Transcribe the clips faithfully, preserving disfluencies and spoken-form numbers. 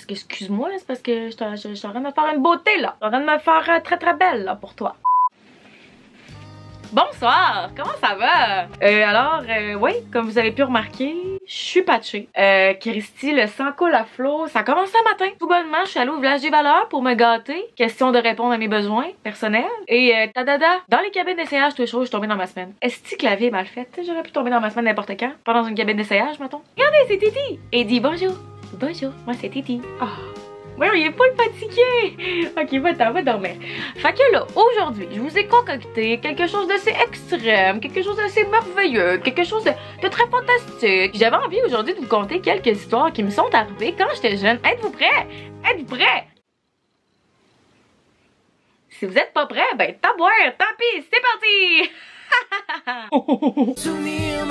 parce que excuse-moi, c'est parce que je suis en train de me faire une beauté là. Je suis en train de me faire euh, très très belle là pour toi. Bonsoir, comment ça va? Euh, alors, euh, oui, comme vous avez pu remarquer, je suis patchée. Euh, Christy, le sang coule à flot. Ça a commencé un matin. Tout bonnement, je suis allée au village des valeurs pour me gâter. Question de répondre à mes besoins personnels. Et euh, tadada, dans les cabines d'essayage, tout les choses, je suis tombée dans ma semaine. Est-ce que la vie est mal faite? J'aurais pu tomber dans ma semaine n'importe quand. Pas dans une cabine d'essayage, mettons. Regardez, c'est Titi! Et dit bonjour. Bonjour, moi c'est Titi. Oh. Ouais, il est pas le fatigué. Ok, va-t'en, va dormir. Fait que là, aujourd'hui, je vous ai concocté quelque chose d'assez extrême, quelque chose d'assez merveilleux, quelque chose de, de très fantastique. J'avais envie aujourd'hui de vous conter quelques histoires qui me sont arrivées quand j'étais jeune. Êtes-vous prêts? Êtes-vous prêts? Si vous êtes pas prêts, ben taboire, tant pis, c'est parti! Souvenir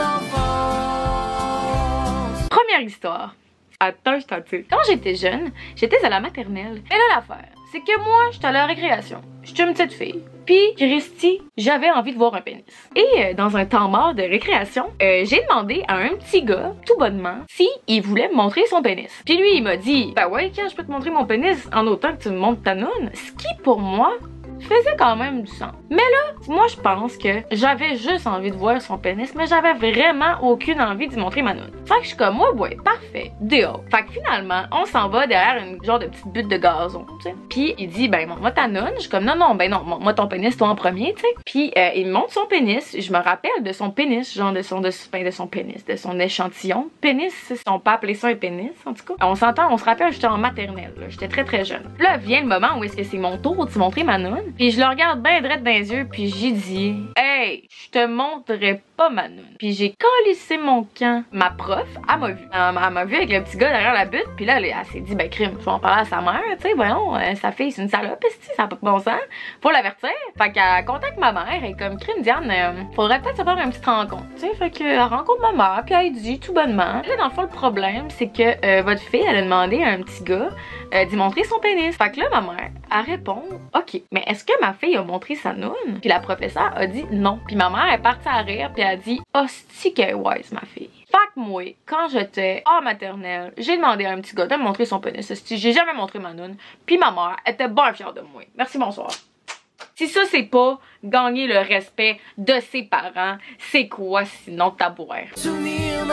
d'enfance. Première histoire. Attends, je t'en tire. Quand j'étais jeune, j'étais à la maternelle. Et là, l'affaire, c'est que moi, j'étais à la récréation. J'étais une petite fille. Puis, Christy, j'avais envie de voir un pénis. Et euh, dans un temps mort de récréation, euh, j'ai demandé à un petit gars, tout bonnement, si il voulait me montrer son pénis. Puis lui, il m'a dit, bah ouais, quand je peux te montrer mon pénis en autant que tu me montres ta noune. Ce qui, pour moi, faisait quand même du sens. Mais là, moi je pense que j'avais juste envie de voir son pénis, mais j'avais vraiment aucune envie d'y montrer ma noune. Fait que je suis comme, ouais, ouais, parfait, deal. Fait que finalement, on s'en va derrière une genre de petite butte de gazon, tu sais. Puis il dit, ben, montre-moi ta noune. Je suis comme, non, non, ben non, montre-moi ton pénis, toi en premier, tu sais. Puis euh, il me montre son pénis. Je me rappelle de son pénis, genre de son, de, ben, de son pénis, de son échantillon. Pénis, si on peut appeler ça un pénis, en tout cas. On s'entend, on se rappelle, j'étais en maternelle, j'étais très très jeune. Là vient le moment où est-ce que c'est mon tour de te montrer ma noune. Puis je le regarde bien droit dans les yeux, puis j'ai dit, hey, je te montrerai pas ma noune. Puis j'ai collissé mon camp. Ma prof, elle m'a vu. Elle, elle m'a vu avec le petit gars derrière la butte, puis là, elle, elle s'est dit, ben crime, je vais en parler à sa mère, tu sais, voyons, euh, sa fille, c'est une salope, ça n'a pas de bon sens. Faut l'avertir. Fait qu'elle contacte ma mère, et comme crime, Diane, euh, faudrait peut-être se faire une petite rencontre, tu sais. Fait qu'elle rencontre ma mère, puis elle dit tout bonnement. Là, dans le fond, le problème, c'est que euh, votre fille, elle a demandé à un petit gars euh, d'y montrer son pénis. Fait que là, ma mère, elle répond, ok, mais est-ce que ma fille a montré sa noune? Puis la professeure a dit non. Puis ma mère est partie à rire, puis elle a dit, hostie qu'elle est wise, ma fille. Fait que moi, quand j'étais en maternelle, j'ai demandé à un petit gars de me montrer son pénis. Hostie, j'ai jamais montré ma noune. Puis ma mère était bien fière de moi. Merci, bonsoir. Si ça, c'est pas gagner le respect de ses parents, c'est quoi sinon tabouère? Souvenir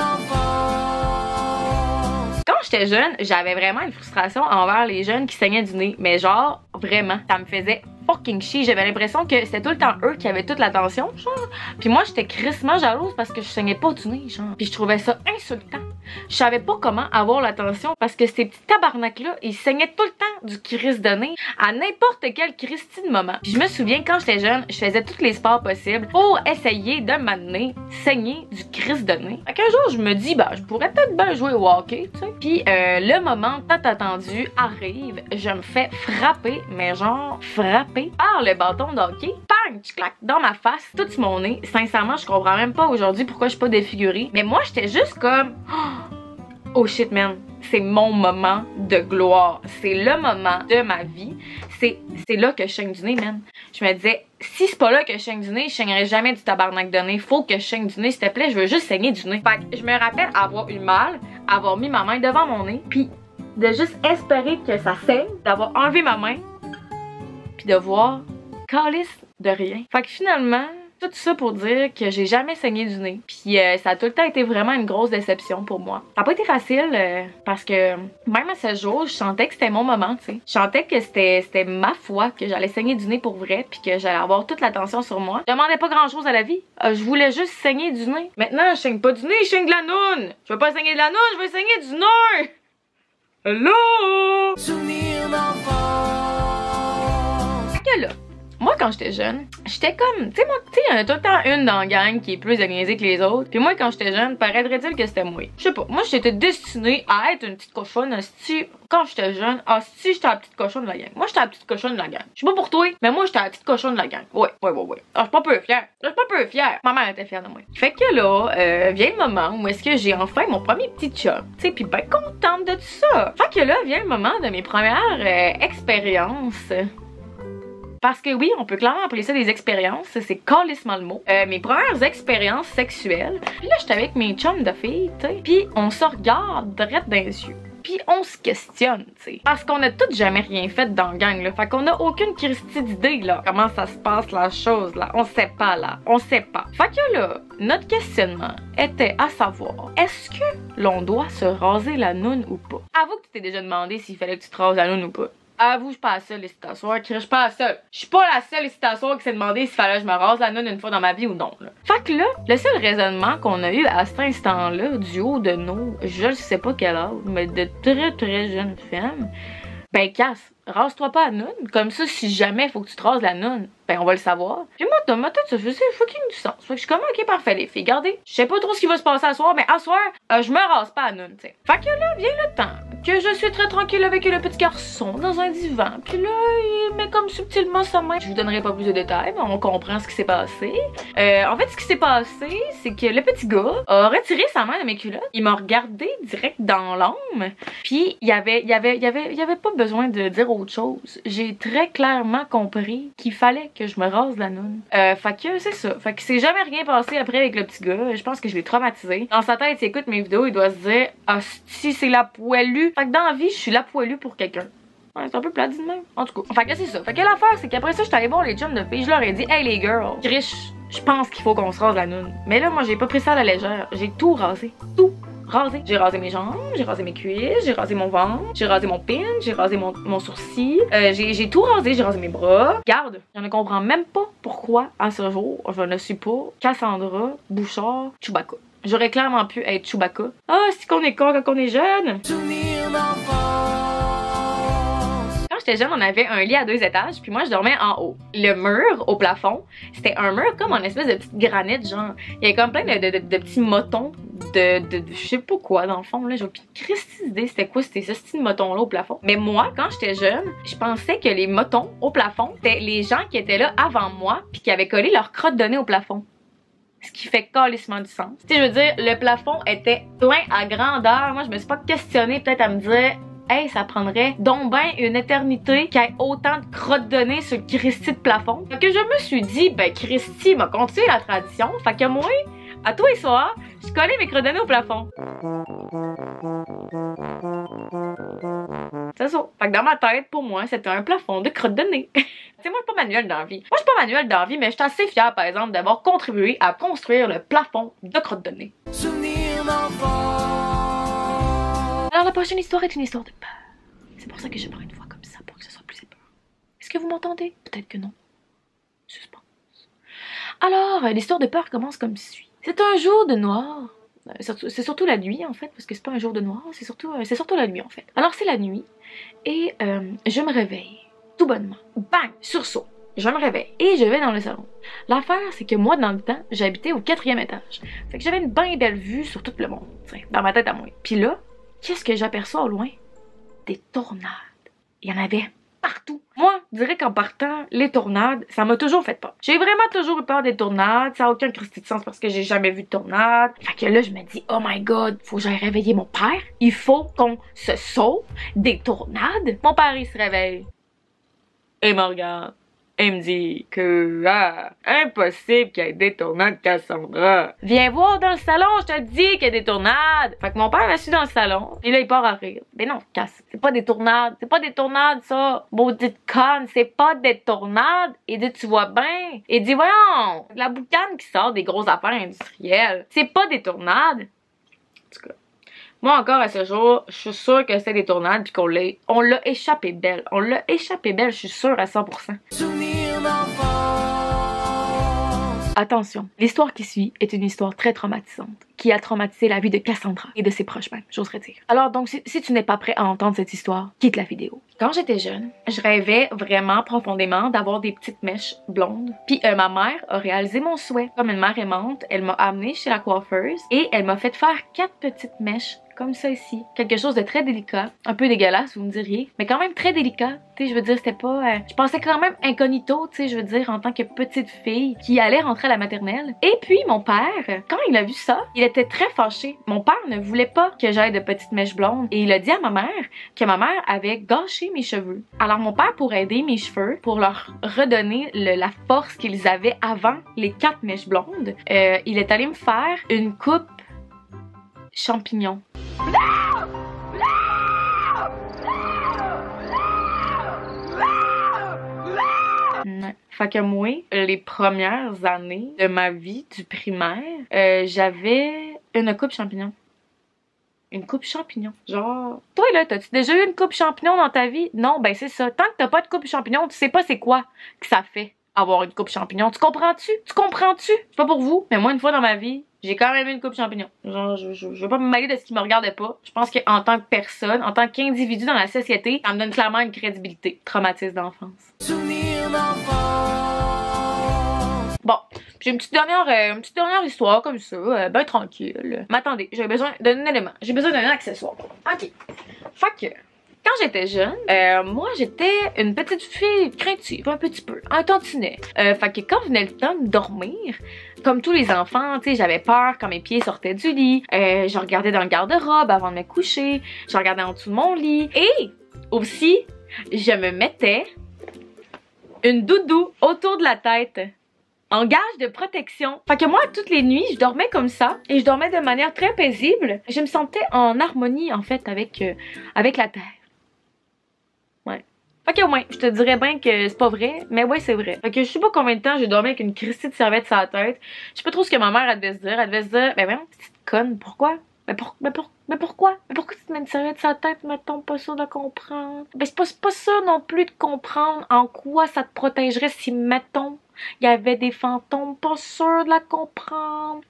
d'enfance. Quand j'étais jeune, j'avais vraiment une frustration envers les jeunes qui saignaient du nez. Mais genre, vraiment, ça me faisait fucking chier. J'avais l'impression que c'était tout le temps eux qui avaient toute l'attention, genre. Puis moi, j'étais crissement jalouse parce que je saignais pas du nez, genre. Puis je trouvais ça insultant. Je savais pas comment avoir l'attention parce que ces petits tabarnak-là, ils saignaient tout le temps du crisse de nez à n'importe quel Christy de moment. Puis je me souviens, quand j'étais jeune, je faisais tous les sports possibles pour essayer de m'amener saigner du crisse de nez. Fait qu'un jour, je me dis, bah, je pourrais peut-être bien jouer au hockey, tu sais. Puis euh, le moment tant attendu arrive, je me fais frapper, mais genre frapper par le bâton de hockey. Bang! Je claque dans ma face, tout sur mon nez. Sincèrement, je comprends même pas aujourd'hui pourquoi je suis pas défigurée. Mais moi, j'étais juste comme... Oh shit, man. C'est mon moment de gloire. C'est le moment de ma vie. C'est là que je saigne du nez, man. Je me disais, si c'est pas là que je saigne du nez, je saignerai jamais du tabarnak de nez. Faut que je saigne du nez, s'il te plaît. Je veux juste saigner du nez. Fait que je me rappelle avoir eu mal, avoir mis ma main devant mon nez, puis de juste espérer que ça saigne, d'avoir enlevé ma main, puis de voir calice de rien. Fait que finalement, tout ça pour dire que j'ai jamais saigné du nez. Puis euh, ça a tout le temps été vraiment une grosse déception pour moi. Ça n'a pas été facile euh, parce que même à ce jour, je sentais que c'était mon moment, tu sais. Je sentais que c'était ma foi, que j'allais saigner du nez pour vrai, puis que j'allais avoir toute l'attention sur moi. Je demandais pas grand chose à la vie. Euh, je voulais juste saigner du nez. Maintenant, je saigne pas du nez, je saigne de la noune. Je veux pas saigner de la noune, je veux saigner du nez. Hello! Souvenir d'enfance. Fait que là, moi, quand j'étais jeune, j'étais comme, tu sais, moi, tu sais, il y en a tout le temps une dans la gang qui est plus organisée que les autres. Puis moi, quand j'étais jeune, paraîtrait-il que c'était moi. Je sais pas, moi, j'étais destinée à être une petite cochonne, hostie. Quand j'étais jeune, hostie, j'étais la petite cochonne de la gang. Moi, j'étais la petite cochonne de la gang. Je sais pas pour toi, mais moi, j'étais la petite cochonne de la gang. Ouais, ouais, ouais, ouais. Ah, je suis pas peu fière. Je suis pas peu fière. Ma mère était fière de moi. Fait que là, euh, vient le moment où est-ce que j'ai enfin mon premier petit chum. Tu sais, puis ben contente de tout ça. Fait que là, vient le moment de mes premières euh, expériences. Parce que oui, on peut clairement appeler ça des expériences, c'est calissement le mot. Euh, mes premières expériences sexuelles. Puis là, j'étais avec mes chums de filles, tu sais. Puis on se regarde direct dans les yeux. puis on se questionne, tu sais. Parce qu'on a toutes jamais rien fait dans le gang, là. Fait qu'on a aucune christie d'idée, là. Comment ça se passe, la chose, là. On sait pas, là. On sait pas. Fait que là, notre questionnement était à savoir, est-ce que l'on doit se raser la noune ou pas? Avoue que tu t'es déjà demandé s'il fallait que tu te rases la noune ou pas. Avoue, je suis pas la seule ici à soir, je suis pas la seule. Je suis pas la seule ici à soir qui s'est demandé s'il fallait que je me rase la noune une fois dans ma vie ou non, là. Fait que là, le seul raisonnement qu'on a eu à cet instant-là, du haut de nos, je sais pas quel âge, mais de très très jeunes femmes, ben casse, rase-toi pas la noune. Comme ça, si jamais faut que tu te rases la noune, ben on va le savoir. Puis moi, dans ma tête, ça faisait fucking du sens. Fait que je suis comme, ok, parfait, les filles, regardez, je sais pas trop ce qui va se passer à soir, mais à soir, euh, je me rase pas la noune, tu sais. Fait que là, vient le temps que je suis très tranquille avec le petit garçon dans un divan. Puis là, il met comme subtilement sa main. Je vous donnerai pas plus de détails, mais on comprend ce qui s'est passé. Euh, en fait, ce qui s'est passé, c'est que le petit gars a retiré sa main de mes culottes. Il m'a regardé direct dans l'âme. Puis il y avait, il y avait, il y avait, il y avait pas besoin de dire autre chose. J'ai très clairement compris qu'il fallait que je me rase la noune. Euh, fait que c'est ça. Fait que c'est jamais rien passé après avec le petit gars. Je pense que je l'ai traumatisé. Dans sa tête, s'il écoute mes vidéos, il doit se dire, ah, si c'est la poilue. Fait que dans la vie, je suis la poilue pour quelqu'un. Ouais, c'est un peu plat dit de même. En tout cas. Fait que c'est ça. Fait que l'affaire, c'est qu'après ça, je suis allée voir les chums de filles. Je leur ai dit, hey les girls, Chris, je pense qu'il faut qu'on se rase la noune. Mais là, moi, j'ai pas pris ça à la légère. J'ai tout rasé. Tout rasé. J'ai rasé mes jambes, j'ai rasé mes cuisses, j'ai rasé mon ventre, j'ai rasé mon pin, j'ai rasé mon, mon sourcil. Euh, j'ai tout rasé, j'ai rasé mes bras. Garde, je ne comprends même pas pourquoi, à ce jour, je ne suis pas Cassandra Bouchard Chewbacca. J'aurais clairement pu être Chewbacca. Ah, c'est qu'on est con quand on est jeune. Quand j'étais jeune, on avait un lit à deux étages, puis moi je dormais en haut. Le mur au plafond, c'était un mur comme en espèce de petite granite, genre. Il y avait comme plein de, de, de, de petits motons de, de, de je sais pas quoi dans le fond, là. J'ai aucune Christie d'idée c'était quoi c'était ce style moton là au plafond. Mais moi, quand j'étais jeune, je pensais que les motons au plafond, c'était les gens qui étaient là avant moi, puis qui avaient collé leur crotte de nez au plafond. Ce qui fait calissement du sens. Tu sais, je veux dire, le plafond était plein à grandeur. Moi, je me suis pas questionnée peut-être à me dire, hey, ça prendrait donc ben une éternité qu'il y ait autant de crottes de nez sur le Christy de plafond. Fait que je me suis dit, ben Christy m'a continué la tradition. Fait que moi, à tous les soirs, je collais mes crottes de nez au plafond. C'est ça. Fait que dans ma tête, pour moi, c'était un plafond de crottes de nez. Tu sais, moi, je suis pas manuelle dans la vie. Moi, je suis pas manuelle dans la vie, mais je suis assez fière, par exemple, d'avoir contribué à construire le plafond de crottes de nez. Alors, la prochaine histoire est une histoire de peur. C'est pour ça que je prends une voix comme ça, pour que ce soit plus épeurant. Est-ce que vous m'entendez? Peut-être que non. Suspense. Alors, l'histoire de peur commence comme suit. C'est un jour de noir. C'est surtout la nuit, en fait, parce que c'est pas un jour de noir, c'est surtout, c'est surtout la nuit, en fait. Alors, c'est la nuit, et euh, je me réveille, tout bonnement. Bang! Sursaut. Je me réveille, et je vais dans le salon. L'affaire, c'est que moi, dans le temps, j'habitais au quatrième étage. Fait que j'avais une bien belle vue sur tout le monde, t'sais, dans ma tête à moi. Puis là, qu'est-ce que j'aperçois au loin? Des tornades. Il y en avait partout. Moi, je dirais qu'en partant, les tornades, ça m'a toujours fait peur. J'ai vraiment toujours eu peur des tornades. Ça n'a aucun christi de sens parce que j'ai jamais vu de tornade. Fait que là, je me dis, oh my god, faut que j'aille réveiller mon père. Il faut qu'on se sauve des tornades. Mon père, il se réveille. Et me regarde. Et me dit que, ah, impossible qu'il y ait des tornades, Cassandra. Viens voir dans le salon, je te dis qu'il y a des tornades. Fait que mon père m'assuit dans le salon, et là, il part à rire. Mais non, Cass, c'est pas des tornades, c'est pas des tornades, ça. Maudite conne, c'est pas des tornades. Il dit, tu vois bien. Il dit, voyons, la boucane qui sort des grosses affaires industrielles, c'est pas des tornades. En tout cas. Moi, encore à ce jour, je suis sûre que c'est des tornades puis qu'on l'a on l'a échappé belle. On l'a échappé belle, je suis sûre à cent pour cent. Attention, l'histoire qui suit est une histoire très traumatisante, qui a traumatisé la vie de Cassandra et de ses proches même, j'oserais dire. Alors donc, si, si tu n'es pas prêt à entendre cette histoire, quitte la vidéo. Quand j'étais jeune, je rêvais vraiment profondément d'avoir des petites mèches blondes. Puis euh, ma mère a réalisé mon souhait. Comme une mère aimante, elle m'a amenée chez la coiffeuse et elle m'a fait faire quatre petites mèches comme ça ici. Quelque chose de très délicat, un peu dégueulasse vous me diriez, mais quand même très délicat. Tu sais, je veux dire, c'était pas... Euh, je pensais quand même incognito, tu sais, je veux dire, en tant que petite fille qui allait rentrer à la maternelle. Et puis mon père, quand il a vu ça, il était très fâché. Mon père ne voulait pas que j'aille de petites mèches blondes et il a dit à ma mère que ma mère avait gâché mes cheveux. Alors mon père, pour aider mes cheveux, pour leur redonner le, la force qu'ils avaient avant les quatre mèches blondes, euh, il est allé me faire une coupe champignon. Non! Non! Fait que moi, les premières années de ma vie du primaire, euh, j'avais une coupe champignon. Une coupe champignon. Genre, toi là, t'as-tu déjà eu une coupe champignon dans ta vie? Non, ben c'est ça. Tant que t'as pas de coupe champignon, tu sais pas c'est quoi que ça fait avoir une coupe champignon. Tu comprends-tu? Tu comprends-tu? C'est pas pour vous, mais moi, une fois dans ma vie, j'ai quand même eu une coupe champignon. Genre, je, je, je veux pas me mêler de ce qui me regardait pas. Je pense qu'en tant que personne, en tant qu'individu dans la société, ça me donne clairement une crédibilité. Traumatisme d'enfance. Souvenir d'enfance. Bon, j'ai une petite dernière, euh, une petite dernière histoire comme ça, euh, ben tranquille. Mais attendez, j'ai besoin d'un élément. J'ai besoin d'un accessoire. Ok. Fait que, quand j'étais jeune, euh, moi j'étais une petite fille craintive, un petit peu, un tantinet. Euh, fait que quand venait le temps de dormir, comme tous les enfants, tu sais, j'avais peur quand mes pieds sortaient du lit. Euh, je regardais dans le garde-robe avant de me coucher. Je regardais en dessous de mon lit. Et aussi, je me mettais une doudou autour de la tête. En gage de protection. Fait que moi, toutes les nuits, je dormais comme ça. Et je dormais de manière très paisible. Je me sentais en harmonie, en fait, avec, euh, avec la terre. Ouais. Fait que ouais, je te dirais bien que c'est pas vrai, mais ouais, c'est vrai. Fait que je sais pas combien de temps j'ai dormi avec une cristée de serviette sur la tête. Je sais pas trop ce que ma mère, elle devait se dire. Elle devait se dire, ben vraiment, petite conne, pourquoi? Mais, pour, mais, pour, mais pourquoi? Mais pourquoi tu te mets une serviette sur la tête, mettons, pas sûr de comprendre? Ben c'est pas, pas ça non plus de comprendre en quoi ça te protégerait si, mettons, il y avait des fantômes, pas sûr de la comprendre.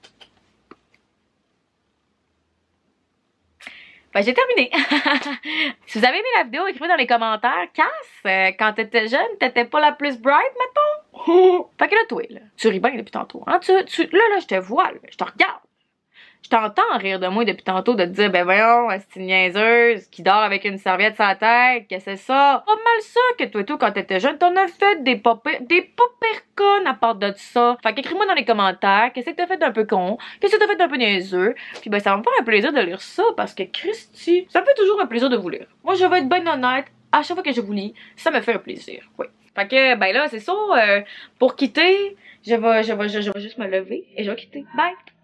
Ben, j'ai terminé. Si vous avez aimé la vidéo, écrivez dans les commentaires. Cass, euh, quand t'étais jeune, t'étais pas la plus bright, mettons? Fait que là, toi, là, tu ris bien depuis tantôt. Hein? Tu, tu, là, là, je te vois, là, je te regarde. Je t'entends rire de moi depuis tantôt de te dire, ben voyons, c'est une niaiseuse qui dort avec une serviette sur la tête, que c'est ça. Pas mal ça que toi et tout, quand t'étais jeune, t'en as fait des pas des pas pires connes à part de ça. Fait qu'écris-moi dans les commentaires, qu'est-ce que t'as fait d'un peu con, qu'est-ce que t'as fait d'un peu niaiseux. Puis ben ça va me faire un plaisir de lire ça, parce que Christy, ça me fait toujours un plaisir de vous lire. Moi, je vais être bien honnête, à chaque fois que je vous lis, ça me fait un plaisir, oui. Fait que, ben là, c'est ça, euh, pour quitter, je vais, je vais, je, je vais juste me lever et je vais quitter. Bye!